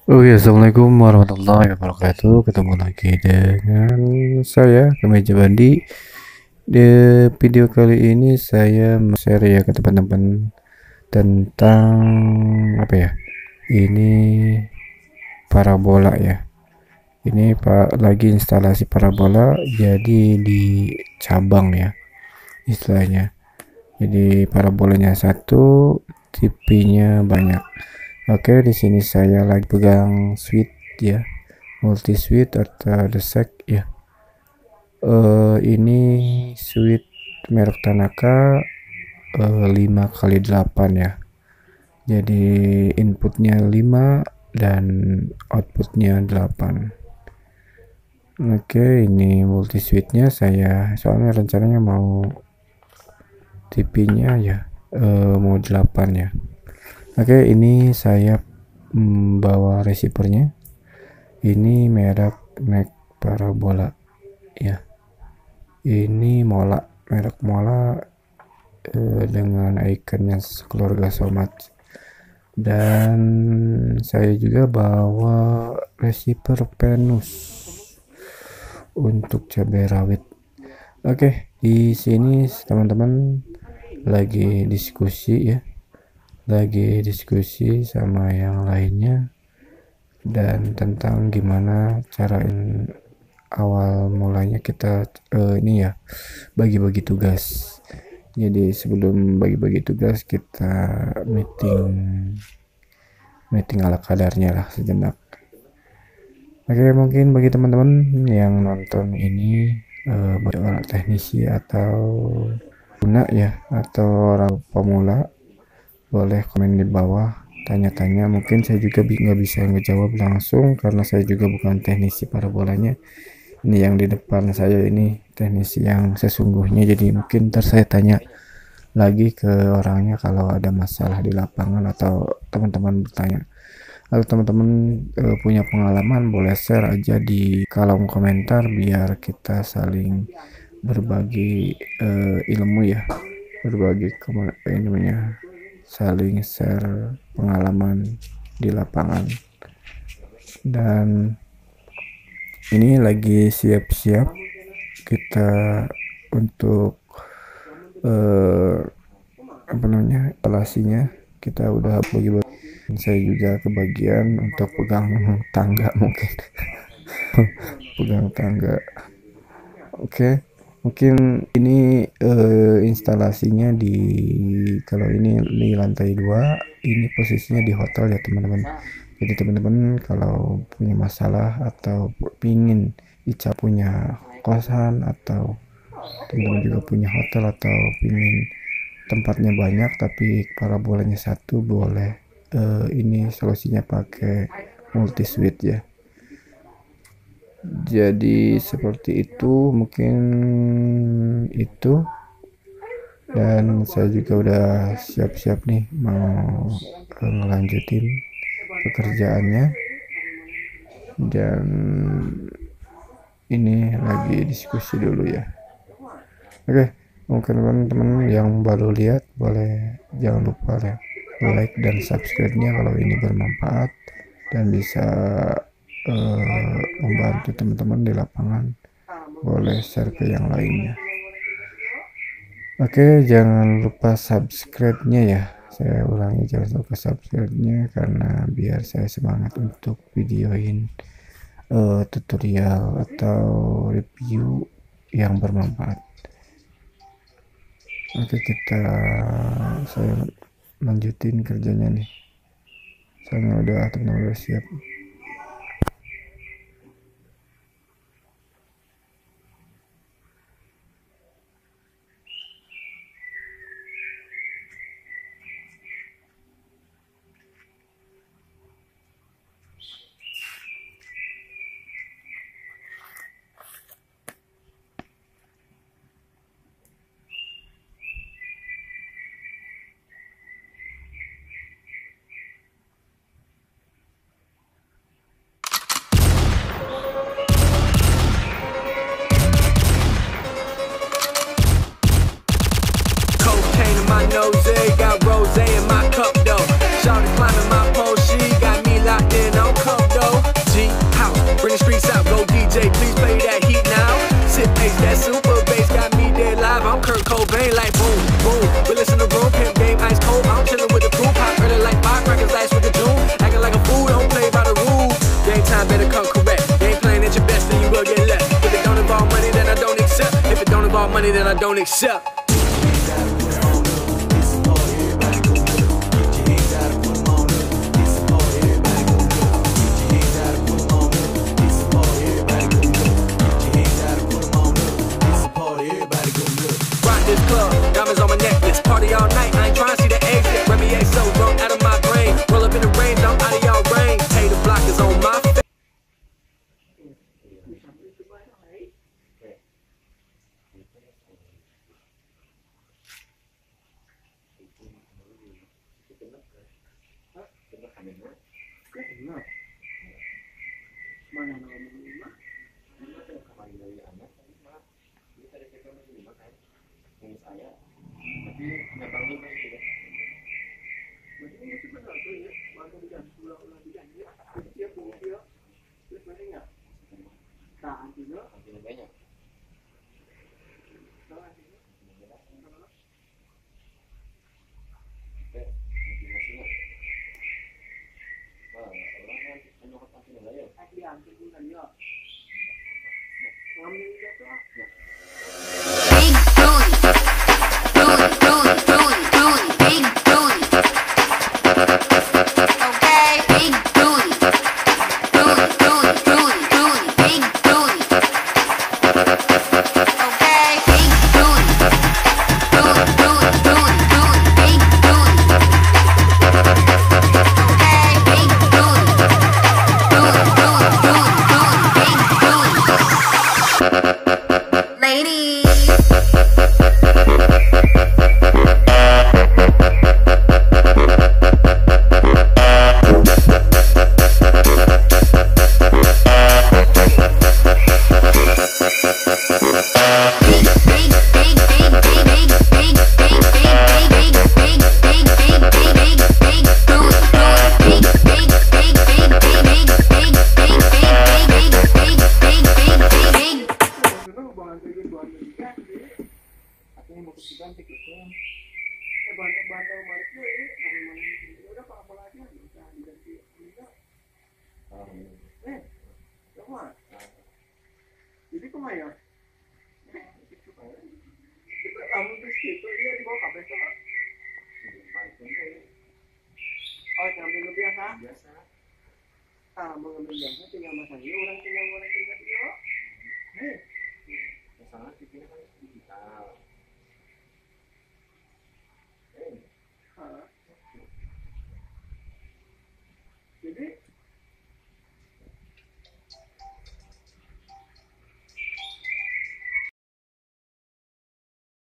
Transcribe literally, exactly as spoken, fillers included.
Oh ya, Assalamualaikum warahmatullahi wabarakatuh. Ketemu lagi dengan saya, Kemeja Bandi. Di video kali ini saya share ya ke teman-teman tentang apa ya? Ini parabola ya. Ini Pak lagi instalasi parabola jadi di cabang ya istilahnya. Jadi parabolanya satu, T V-nya banyak. Oke, di sini saya lagi pegang switch ya, multi switch atau desek ya. Eh ini switch merek Tanaka, eh, lima kali delapan ya. Jadi inputnya lima dan outputnya delapan. Oke, ini multi switchnya saya soalnya rencananya mau T V-nya ya, eh, mau delapan ya. Oke, ini saya mm, bawa receivernya. Ini merek Neck Parabola ya. Ini Mola, merek Mola, eh, dengan ikonnya keluarga Somat. Dan saya juga bawa receiver Venus untuk cabai rawit. Oke, di sini teman-teman lagi diskusi ya, lagi diskusi sama yang lainnya dan tentang gimana cara in- awal mulanya kita eh, ini ya bagi-bagi tugas. Jadi sebelum bagi-bagi tugas kita meeting meeting ala kadarnya lah sejenak. Oke, mungkin bagi teman-teman yang nonton ini eh, bagi orang teknisi atau guna ya atau orang pemula, boleh komen di bawah tanya-tanya. Mungkin saya juga nggak bisa ngejawab langsung karena saya juga bukan teknisi parabolanya. Ini yang di depan saya ini teknisi yang sesungguhnya, jadi mungkin ntar saya tanya lagi ke orangnya kalau ada masalah di lapangan atau teman-teman bertanya. Kalau teman-teman e, punya pengalaman boleh share aja di kolom komentar biar kita saling berbagi e, ilmu ya, berbagi ilmunya, saling share pengalaman di lapangan. Dan ini lagi siap-siap kita untuk eh, apa namanya instalasinya. Kita udah bagi-bagi, saya juga kebagian untuk pegang tangga mungkin. Pegang tangga. Oke, mungkin ini eh, instalasinya di, kalau ini di lantai dua, ini posisinya di hotel ya teman-teman. Jadi teman-teman kalau punya masalah atau pingin Ica punya kosan atau teman-teman juga punya hotel atau pingin tempatnya banyak tapi parabolanya satu, boleh eh, ini solusinya pakai multi suite ya. Jadi seperti itu mungkin itu, dan saya juga udah siap-siap nih mau eh, ngelanjutin pekerjaannya. Dan ini lagi diskusi dulu ya. Oke, mungkin teman-teman yang baru lihat boleh jangan lupa ya like dan subscribe-nya kalau ini bermanfaat dan bisa uh, membantu teman-teman di lapangan. Boleh share ke yang lainnya. Oke, jangan lupa subscribe-nya ya. Saya ulangi, jangan lupa subscribe-nya karena biar saya semangat untuk videoin uh, tutorial atau review yang bermanfaat. Oke, kita saya lanjutin kerjanya nih. Saya udah teman udah siap. don't accept. This club, diamonds on my necklace, party all night, I ain't trying to see the exit. Remy A so wrong out of my brain, roll up in the range, I'm out of y'all range. Hey, the block is on my face. Saya tapi ngabangin itu ya. Berarti ini sebenarnya tuh ya, waktu dia ulang-ulang dijanji, dia punya dia, dia banyak. Tak antinya, antinya banyak. Tak antinya, oke, motivasinya. Wah, orang kan hanya kata antinya ya. Anti anti bukan ya. Ngambil dia tuh ah. Jadi kemana? Kamu tuh situ dia dibawa kafe sama. Oh, ngambil lu biasa? Biasa. Ah, mau ngambil biasa tinggal masang. Orang tinggal orang tinggal dia.